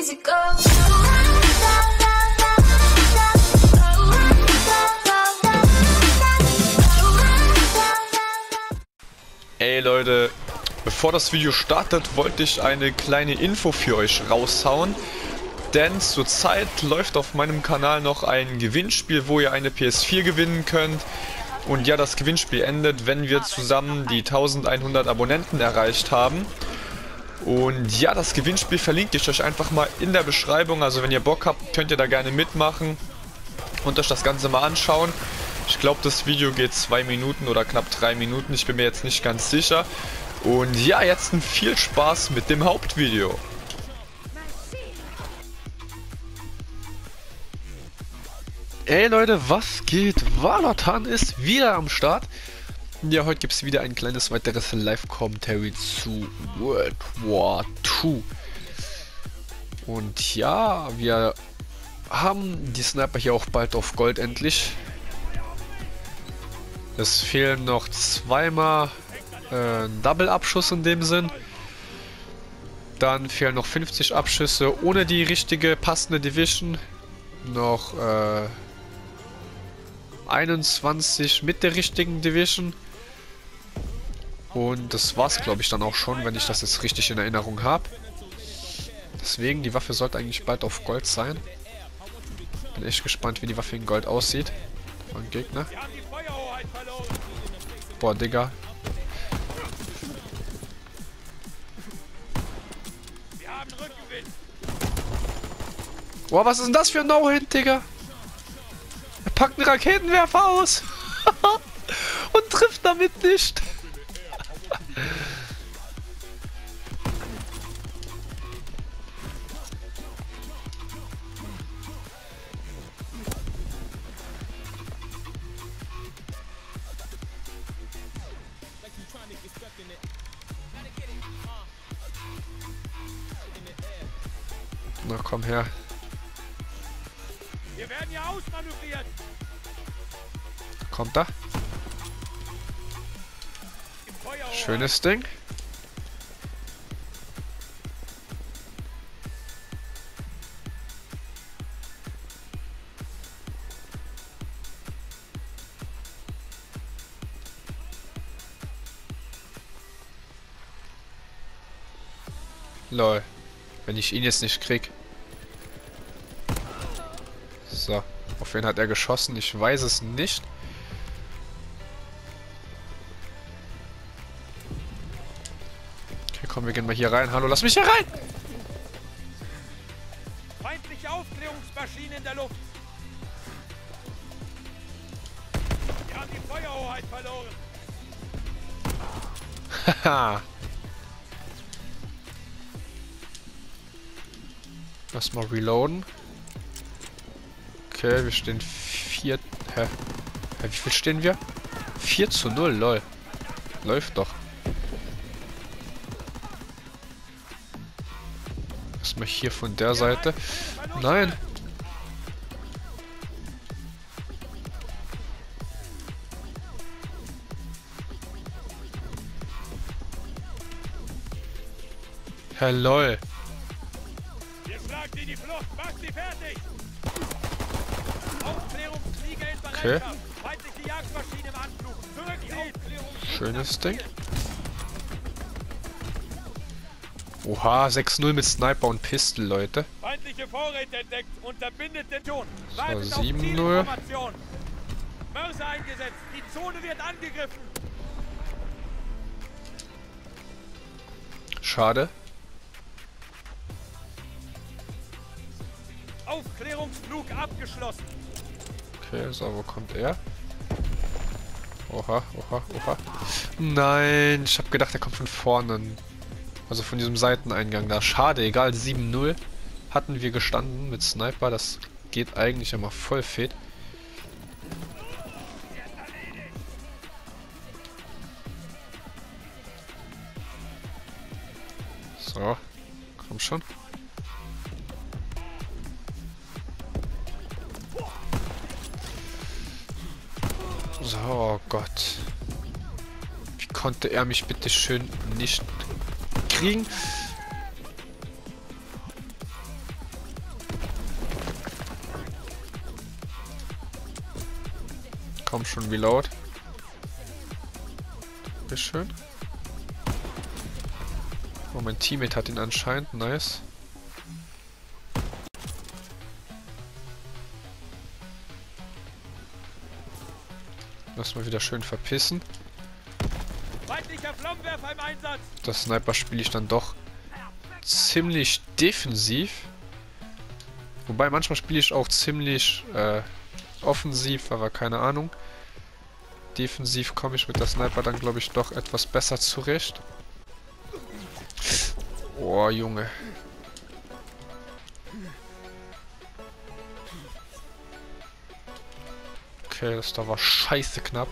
easy go. Ey Leute, bevor das Video startet, wollte ich eine kleine Info für euch raushauen. Denn zurzeit läuft auf meinem Kanal noch ein Gewinnspiel, wo ihr eine PS4 gewinnen könnt. Und ja, das Gewinnspiel endet, wenn wir zusammen die 1100 Abonnenten erreicht haben. Und ja, das Gewinnspiel verlinke ich euch einfach mal in der Beschreibung. Also wenn ihr Bock habt, könnt ihr da gerne mitmachen und euch das Ganze mal anschauen. Ich glaube, das Video geht 2 Minuten oder knapp 3 Minuten. Ich bin mir jetzt nicht ganz sicher. Und ja, jetzt viel Spaß mit dem Hauptvideo. Hey Leute, was geht? Valortan ist wieder am Start. Ja, heute gibt es wieder ein kleines weiteres Live-Commentary zu World War II. Und ja, wir haben die Sniper hier auch bald auf Gold endlich. Es fehlen noch zweimal Double-Abschuss in dem Sinn. Dann fehlen noch 50 Abschüsse ohne die richtige passende Division. Noch 21 mit der richtigen Division. Und das war's, glaube ich, dann auch schon, wenn ich das jetzt richtig in Erinnerung habe. Deswegen, die Waffe sollte eigentlich bald auf Gold sein. Bin echt gespannt, wie die Waffe in Gold aussieht. Von Gegner. Boah, Digga. Boah, was ist denn das für ein No-Hit, Digga? Er packt einen Raketenwerfer aus. Und trifft damit nicht. Na komm her. Wir werden hier ausmanövriert. Kommt da. Schönes Ding. Lol. Wenn ich ihn jetzt nicht krieg. So. Auf wen hat er geschossen? Ich weiß es nicht. Okay, komm, wir gehen mal hier rein. Hallo, lass mich hier rein! Feindliche Aufklärungsmaschine in der Luft. Wir haben die Feuerhoheit verloren. Haha. Lass mal reloaden. Okay, wir stehen 4... Hä? Wie viel stehen wir? 4:0, lol. Läuft doch. Erstmal hier von der Seite. Nein! Herr lol. Wir schlagen in die Flucht. Mach sie fertig. Aufklärungsflieger in Bereitschaft. Okay. Feindliche Jagdmaschine im Anflug. Zurückziehen. Schönes Ding. Oha, 6:0 mit Sniper und Pistol, Leute. Feindliche Vorräte entdeckt. Unterbindet den Ton. So, Wartet auf 7:0. Zielinformation. Mörser eingesetzt. Die Zone wird angegriffen. Schade. Aufklärungsflug abgeschlossen. Okay, so, wo kommt er? Oha, oha, oha. Nein, ich habe gedacht, er kommt von vorne. Also von diesem Seiteneingang da. Schade, egal, 7:0 hatten wir gestanden mit Sniper. Das geht eigentlich immer voll fit. So, komm schon. So, oh Gott. Wie konnte er mich bitte schön nicht kriegen? Komm schon, Reload. Sehr schön. Oh, mein Teammate hat ihn anscheinend. Nice. Lass mal wieder schön verpissen. Feindlicher Flammenwerfer im Einsatz. Das Sniper spiele ich dann doch ziemlich defensiv. Wobei manchmal spiele ich auch ziemlich offensiv, aber keine Ahnung. Defensiv komme ich mit der Sniper dann, glaube ich, doch etwas besser zurecht. Oh, Junge. Okay, das da war scheiße knapp.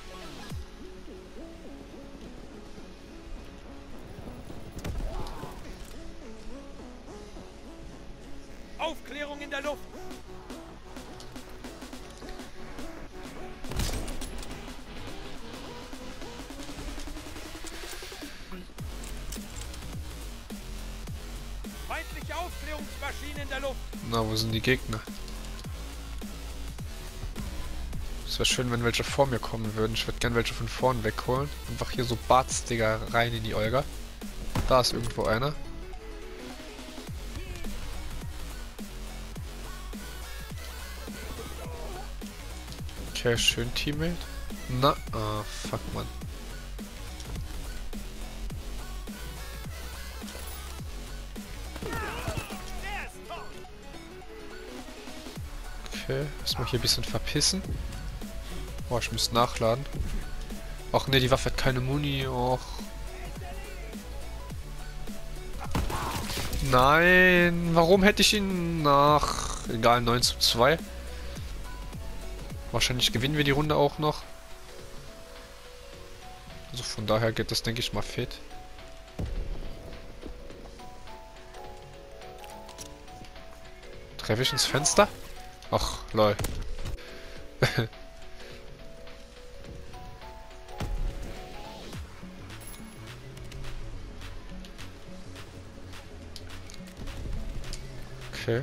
Aufklärung in der Luft. Feindliche Aufklärungsmaschine in der Luft. Na, wo sind die Gegner? Es wäre schön, wenn welche vor mir kommen würden. Ich würde gerne welche von vorn wegholen. Einfach hier so Barts, Digga, rein in die Olga. Da ist irgendwo einer. Okay, schön, Teammate. Na, ah, fuck, Mann. Okay, erstmal hier ein bisschen verpissen. Oh, ich muss nachladen. Ach ne, die Waffe hat keine Muni. Och. Nein, warum hätte ich ihn nach... Egal, 9:2. Wahrscheinlich gewinnen wir die Runde auch noch. Also von daher geht das, denke ich mal, fit. Treffe ich ins Fenster? Ach, lol. Okay.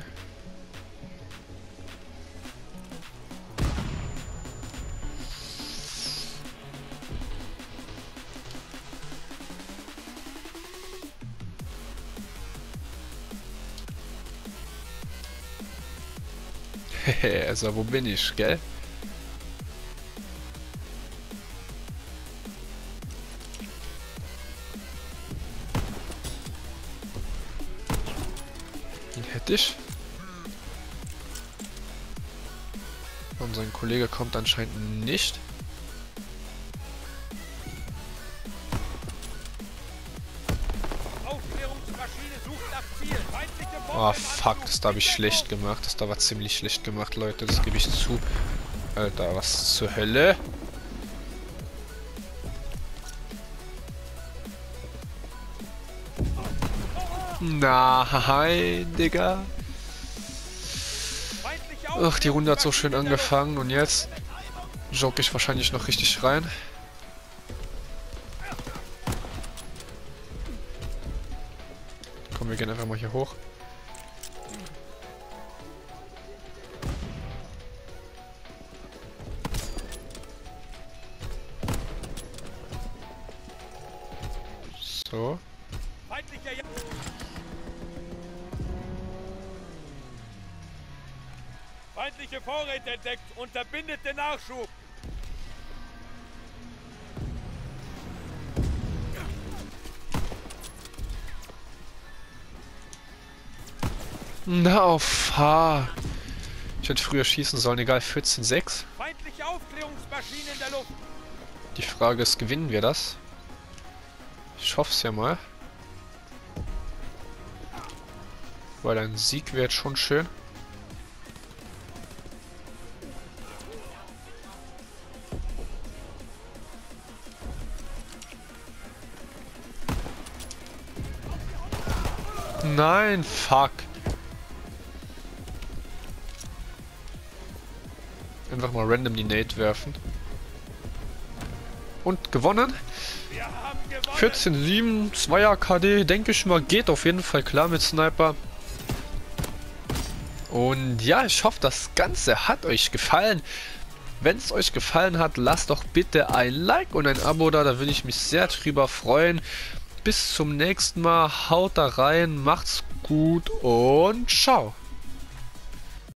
Also, wo bin ich, gell? Den hätte ich. Und sein Kollege kommt anscheinend nicht. Aufklärungsmaschine sucht nach Ziel. Feindliche Bombe Oh im fuck, Anflug. das da habe ich schlecht gemacht. Das da war ziemlich schlecht gemacht, Leute. Das gebe ich zu. Alter, was zur Hölle? Nein, Digga. Feindliche Ach, die Runde hat so schön Aufklärungsmaschine in der Luft. angefangen und jetzt jogge ich wahrscheinlich noch richtig rein. Komm, wir gehen einfach mal hier hoch. So. Feindlicher Ja- Feindliche Vorräte entdeckt. Unterbindet den Nachschub. Na, oh fuck. Ich hätte früher schießen sollen, egal, 14:6. Feindliche Aufklärungsmaschine in der Luft. Die Frage ist, gewinnen wir das? Ich hoffe es ja mal. Weil ein Sieg wäre jetzt schon schön. Nein, fuck. Einfach mal random die Nate werfen. Und gewonnen. Wir haben gewonnen. 14:7, 2er KD, denke ich mal, geht auf jeden Fall klar mit Sniper. Und ja, ich hoffe, das Ganze hat euch gefallen. Wenn es euch gefallen hat, lasst doch bitte ein Like und ein Abo da, da würde ich mich sehr drüber freuen. Bis zum nächsten Mal, haut da rein, macht's gut und ciao.